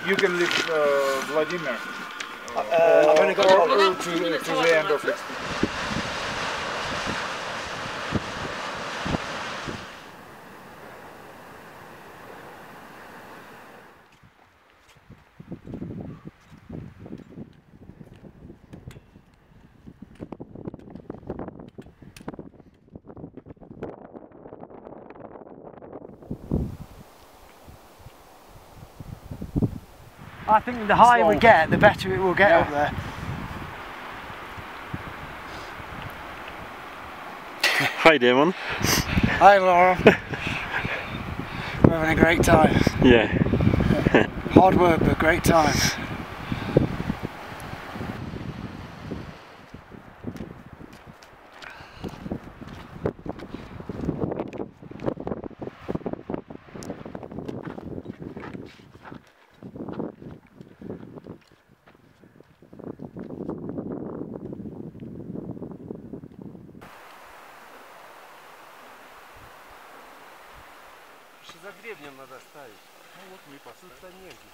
You can leave Vladimir. I've only got to the end of it. I think the higher we get, the better it will get up there. Hi Damon. Hi Laura. We're having a great time. Yeah. Hard work but great time. За гребнем надо ставить. Ну вот не поставить. Негде.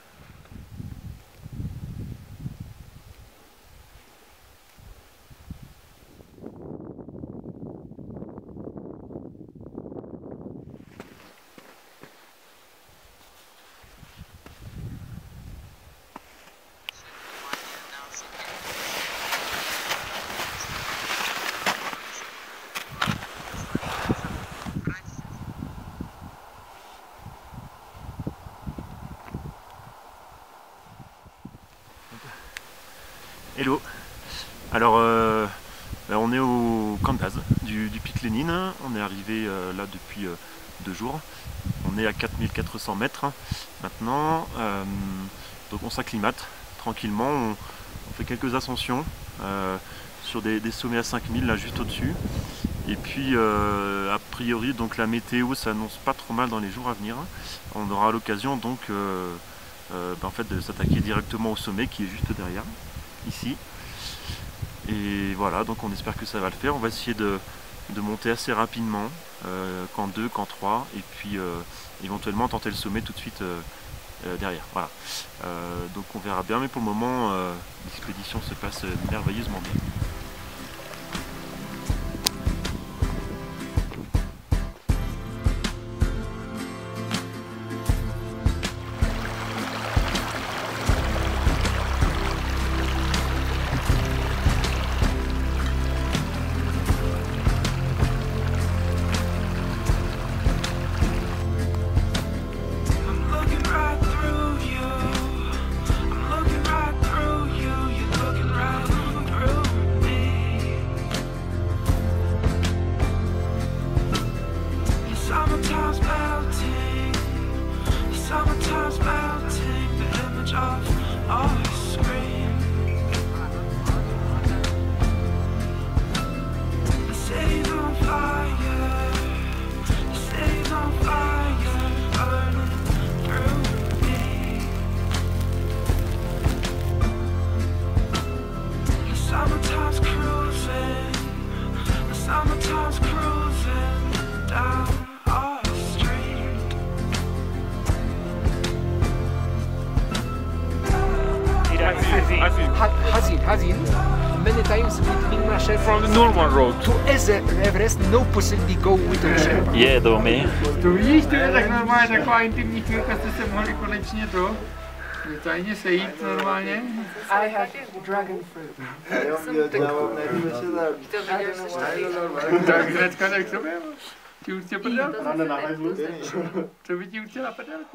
Hello. Alors on est au camp de base du pic Lénine. On est arrivé là depuis 2 jours. On est à 4400 mètres maintenant. Donc on s'acclimate tranquillement. On fait quelques ascensions sur des sommets à 5000 là juste au-dessus. Et puis a priori donc la météo s'annonce pas trop mal dans les jours à venir. On aura l'occasion donc en fait de s'attaquer directement au sommet qui est juste derrière. Ici, et voilà, donc on espère que ça va le faire. On va essayer de monter assez rapidement, camp 2, camp 3, et puis éventuellement tenter le sommet tout de suite derrière. Voilà, donc on verra bien, mais pour le moment l'expédition se passe merveilleusement bien. Hazin. Many times with Big Marshall from the normal road to Everest, no possibility go with the Sherpa. Yeah, domy. To vidíš, to je tak normálně taková intimní chvílka, jste se mohli konečně to tajně sejít normálně. I have dragon fruit. Tak hnedka tak sobě, ti už tě prdel? Co by ti uctěla prdelku?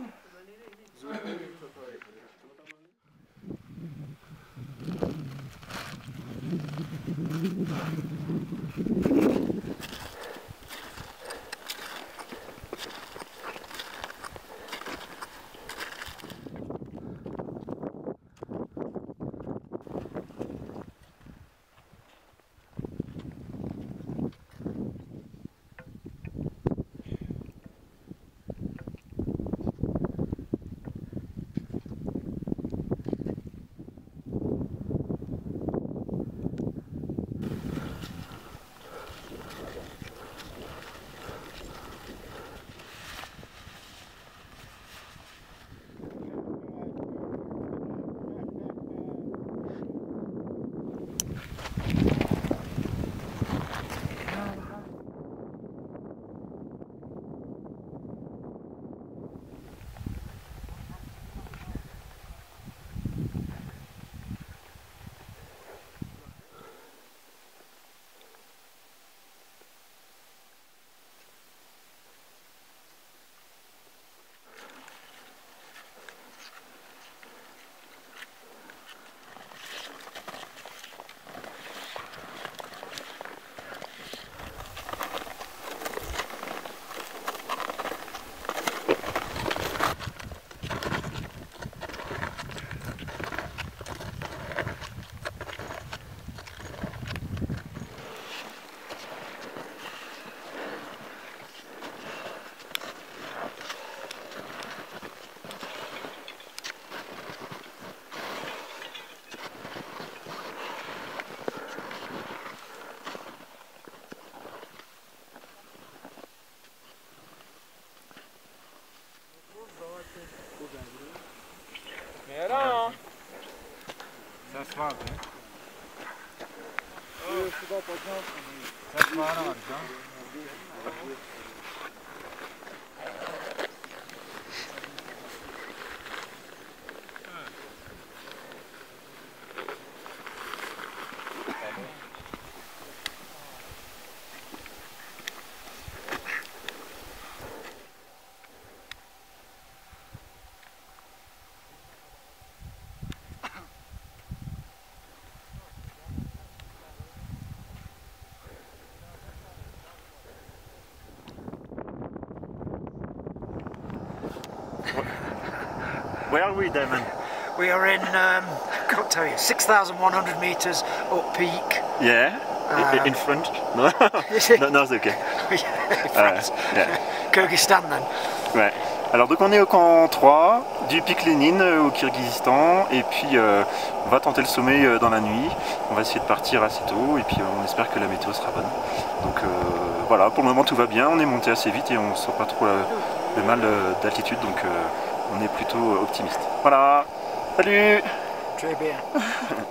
Where are we, Damon? We are in, I can't tell you, 6,100 metres up peak. Yeah, in front? No, no, c'est ok. France. Yeah. Kyrgyzstan then. Ouais. Alors donc on est au camp 3 du pic Lénine au Kyrgyzstan et puis on va tenter le sommet dans la nuit. On va essayer de partir assez tôt et puis on espère que la météo sera bonne. Donc voilà, pour le moment tout va bien, on est monté assez vite et on ne sent pas trop le mal d'altitude, donc on est plutôt optimiste. Voilà, salut. Très bien.